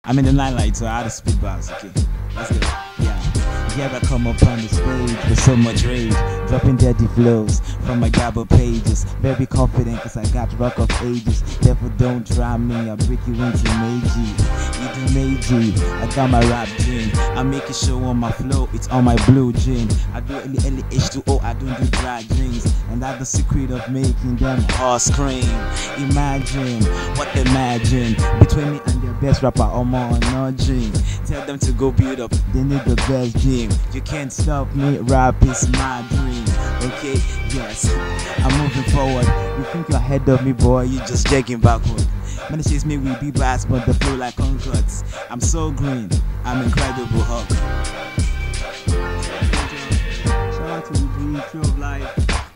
I'm in the limelight, so I had to spit bars. Okay, let's go. Yeah, I come up on the stage with so much rage, dropping dirty flows from my Gabba pages. Very confident cause I got rock of ages. Therefore don't try me, I'll break you into Meiji. You do Meiji, I got my rap gene. I make a show on my flow, it's on my blue gene. I do H2O, I don't do dry dreams. And that's the secret of making them all scream. Imagine, between me and the best rapper, I'm on no dream. Tell them to go build up, they need the best gym. You can't stop me, rap is my dream. Okay, yes, I'm moving forward. You think you're ahead of me, boy, you just checking backward. Man, it chase me with beat bass, but the flow like Concords. I'm so green, I'm incredible hawk. Shout out to the dream, true of life.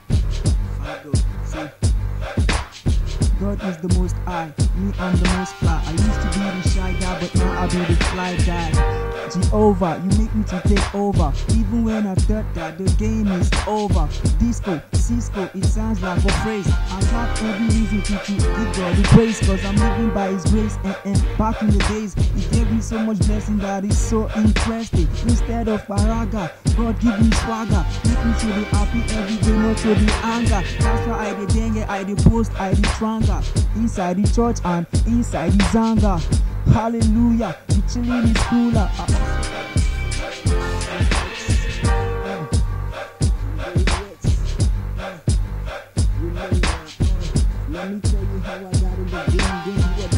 God is the most high, me I'm the most fly. I used to be the shy guy, but now I be the fly guy. Jehovah, you make me to take over. Even when I thought that the game is over. Disco, Cisco, it sounds like a phrase. I have every reason to give God the praise, cause I'm living by His grace. And back in the days, He gave me so much blessing that is so interesting. Instead of paraga, God give me swagger. Make me to be happy every day, not to be anger. That's why I did dengue, I did post, I did tranga. Inside the church and inside the zanga. Hallelujah, the chilling is cooler. Let me tell you how I got in the game.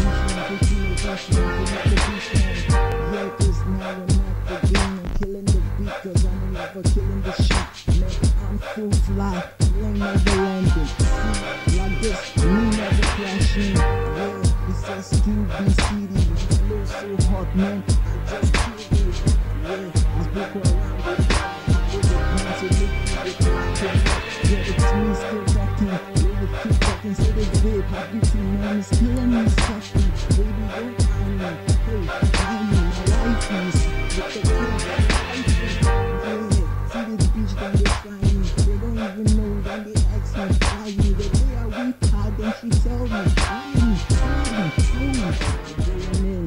Yeah, cause now I'm not the game. I'm killing the beat cause I'm never killing the shit. Man, I'm full fly, ain't never landing. See, like this, me never crashing. Yeah, it's a QBCD. Flow so hot, man, I just kill it. Yeah, I spoke around with the plan to look for the content. Yeah, it's me still talking. Keep talking, say the babe, everything, man, is killing me second. Baby, don't mind me. Hey, mind me, my life is with the kid. Yeah, see the bitch, then they fly me. They don't even know, then they ask me, why me? The day I weep hard, then she tell me, why me? I'm going in.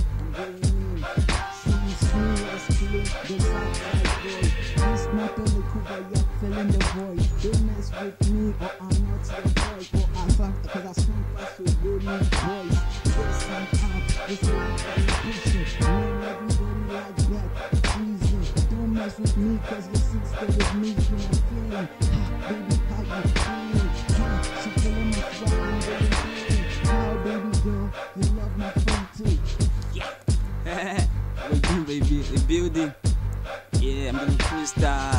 See me scream, let's play the Southside boy. This not on the cover, yet filling the void. Don't mess with me, or I'm not your boy. Or I fuck, cause I swim fast with good new boys. Yes, I'm out, this is pushing. Man, everybody like that, easy. Don't mess with me, cause your seat stay with me. When I'm feeling, baby, how you feeling? She feeling my fire, I'm really feeling. How, baby girl, you love my phone too. Yeah. We do, baby, the building. Yeah, I'm gonna freestyle.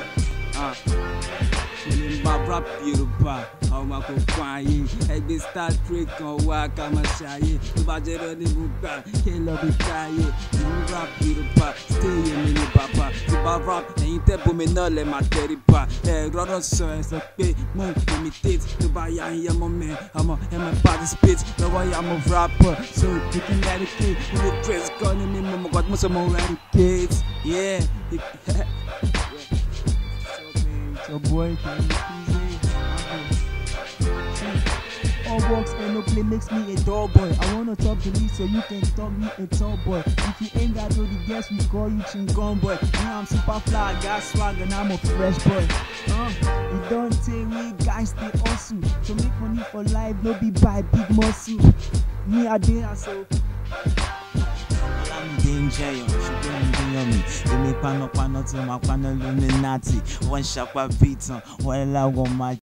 My rap beautiful, how my company. Every start trick on walk, I'm a shy. The budget on the book, can't love it, try it. You rap beautiful, stay in mini papa. The rap, ain't that booming all in my teddy pa. Rather so as a pay, more imitate. The buy a moment, I'm a body spit. The way I'm a rapper, so you can eradicate. The dress calling me, mama got most of my eradicates. Yeah. So boy, can you please all works and no play makes me a dull boy. I wanna talk to me so you can talk me a tall boy. If you ain't got no the guess, we call you chingon boy. Me I'm super fly, I got swag and I'm a fresh boy. You don't take me guys stay hustle. So make money for life, no be buy big muscle. Me I did so. Danger, she don't me. They make pano to my panel Illuminati. One shot beat on, while I want my